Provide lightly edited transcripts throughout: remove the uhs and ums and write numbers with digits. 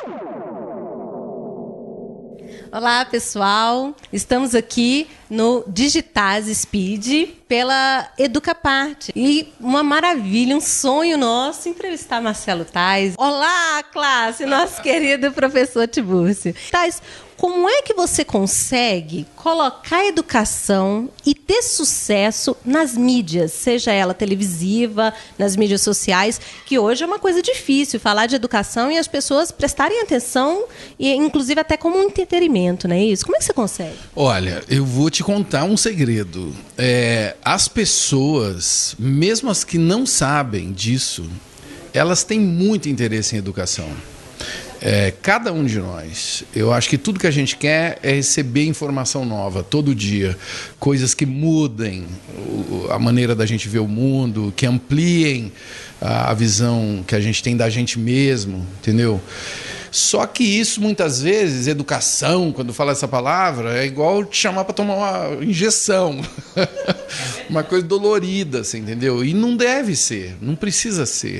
Olá, pessoal. Estamos aqui no Digitaz Speed pela Educaparte. E uma maravilha, um sonho nosso entrevistar Marcelo Tais. Olá, classe, nosso querido professor Tiburcio. Tais, como é que você consegue colocar a educação e ter sucesso nas mídias, seja ela televisiva, nas mídias sociais, que hoje é uma coisa difícil falar de educação e as pessoas prestarem atenção, e inclusive até como um entretenimento, não é isso? Como é que você consegue? Olha, eu vou te contar um segredo. As pessoas, mesmo as que não sabem disso, elas têm muito interesse em educação. Cada um de nós, eu acho que tudo que a gente quer é receber informação nova todo dia, coisas que mudem a maneira da gente ver o mundo, que ampliem a visão que a gente tem da gente mesmo, entendeu? Só que isso, muitas vezes, educação, quando fala essa palavra, é igual te chamar para tomar uma injeção. Uma coisa dolorida, assim, entendeu? E não deve ser, não precisa ser.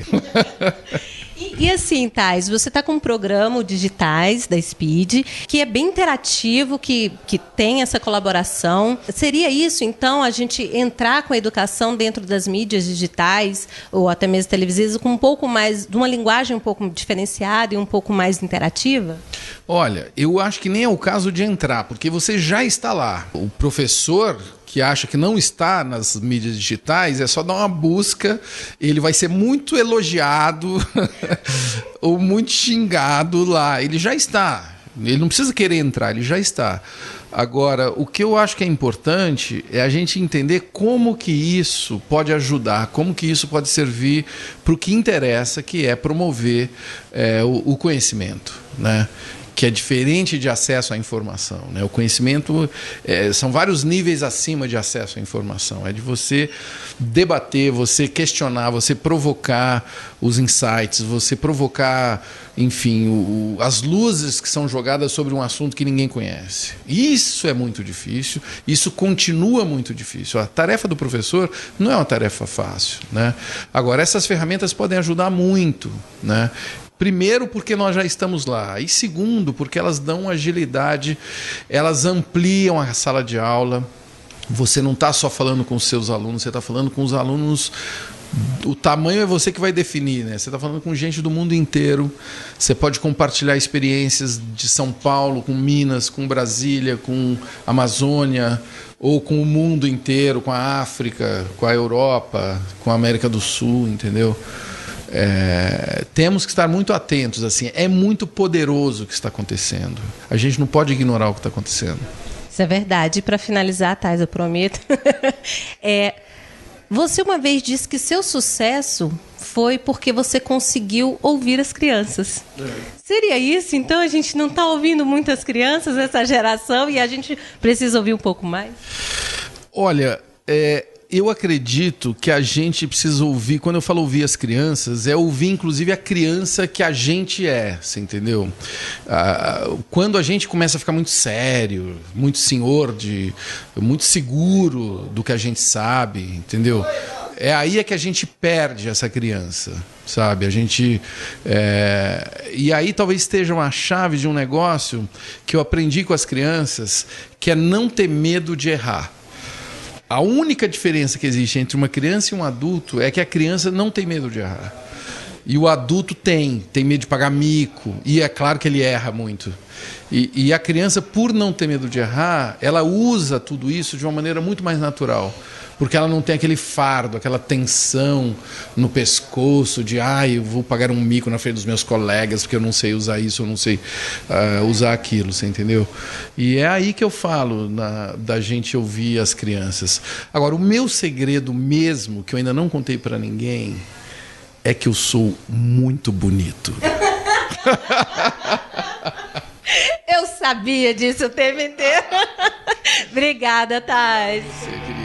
E assim, Tais, você está com um programa, o Digitais, da Speed, que é bem interativo, que tem essa colaboração. Seria isso, então, a gente entrar com a educação dentro das mídias digitais, ou até mesmo televisivas, com um pouco mais, de uma linguagem um pouco diferenciada e um pouco mais interativa? Olha, eu acho que nem é o caso de entrar, porque você já está lá. O professor que acha que não está nas mídias digitais, é só dar uma busca, ele vai ser muito elogiado ou muito xingado lá. Ele já está. Ele não precisa querer entrar, ele já está. Agora, o que eu acho que é importante é a gente entender como que isso pode ajudar, como que isso pode servir para o que interessa, que é promover o conhecimento, né? Que é diferente de acesso à informação, né? O conhecimento são vários níveis acima de acesso à informação. É de você debater, você questionar, você provocar os insights, você provocar, enfim, as luzes que são jogadas sobre um assunto que ninguém conhece. Isso é muito difícil, isso continua muito difícil. A tarefa do professor não é uma tarefa fácil, né? Agora, essas ferramentas podem ajudar muito, né? Primeiro, porque nós já estamos lá. E segundo, porque elas dão agilidade, elas ampliam a sala de aula. Você não está só falando com os seus alunos, você está falando com os alunos. O tamanho é você que vai definir, né? Você está falando com gente do mundo inteiro. Você pode compartilhar experiências de São Paulo, com Minas, com Brasília, com Amazônia, ou com o mundo inteiro, com a África, com a Europa, com a América do Sul, entendeu? Temos que estar muito atentos, assim, é muito poderoso o que está acontecendo. A gente não pode ignorar o que está acontecendo. Isso é verdade. Para finalizar, Tais, eu prometo. Você uma vez disse que seu sucesso foi porque você conseguiu ouvir as crianças. Seria isso? Então a gente não está ouvindo muitas crianças, essa geração, e a gente precisa ouvir um pouco mais? Olha, eu acredito que a gente precisa ouvir, quando eu falo ouvir as crianças, é ouvir inclusive a criança que a gente é, você entendeu? Quando a gente começa a ficar muito sério, muito senhor, muito seguro do que a gente sabe, entendeu? É aí que a gente perde essa criança, sabe? A gente, e aí talvez esteja uma chave de um negócio que eu aprendi com as crianças, que é não ter medo de errar. A única diferença que existe entre uma criança e um adulto é que a criança não tem medo de errar. E o adulto tem medo de pagar mico. E é claro que ele erra muito. E a criança, por não ter medo de errar, ela usa tudo isso de uma maneira muito mais natural. Porque ela não tem aquele fardo, aquela tensão no pescoço de eu vou pagar um mico na frente dos meus colegas porque eu não sei usar isso, eu não sei usar aquilo, você entendeu? E é aí que eu falo da gente ouvir as crianças. Agora, o meu segredo mesmo, que eu ainda não contei para ninguém, é que eu sou muito bonito. Eu sabia disso o tempo inteiro. Obrigada, Tais. Você, querido.